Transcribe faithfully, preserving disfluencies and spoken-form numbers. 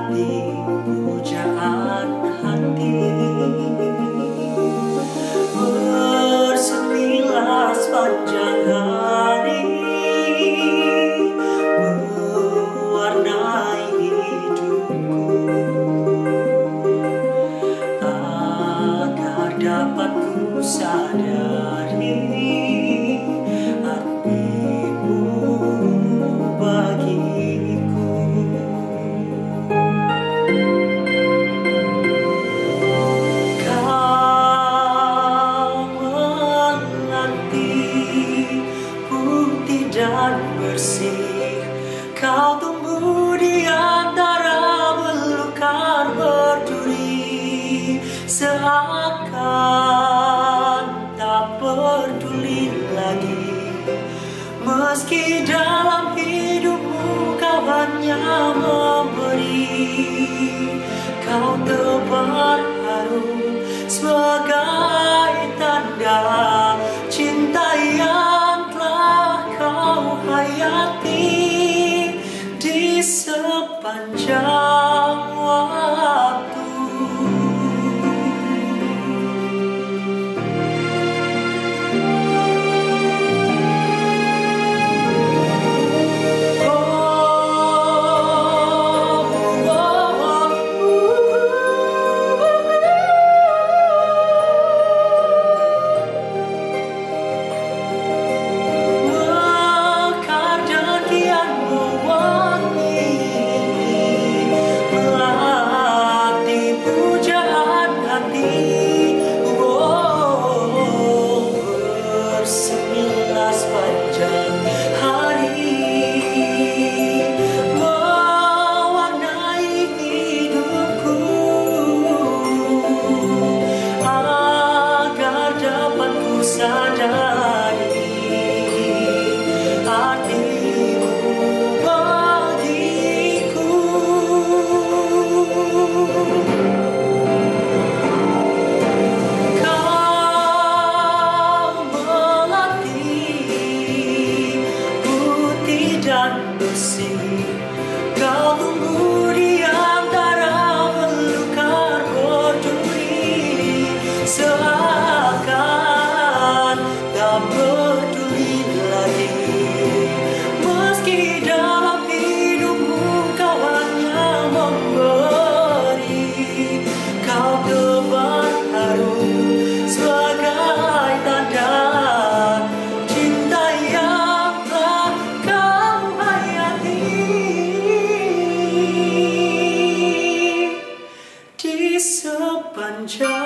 menggenapi pujaan hati. Bersemilah sepanjang hari, mewarnai hidupku, agar dapat ku sadari artimu bagiku. Kau melati putih dan bersih, kau tumbuh di antara belukar berduri, seakan tak peduli lagi. Meski dalam hidupmu kau hanya memberi, kau tebar harum sebagai tanda cinta yang telah kau hayati di sepanjang waktu. Sadari artimu bagiku. Kau melatih putih dan bersih, kau tumbuh di antara belukar berduri, seakan tak peduli lagi. Meski dalam hidupmu kau hanya memberi, kau tebar harum sebagai tanda cinta yang telah kau hayati di sepanjang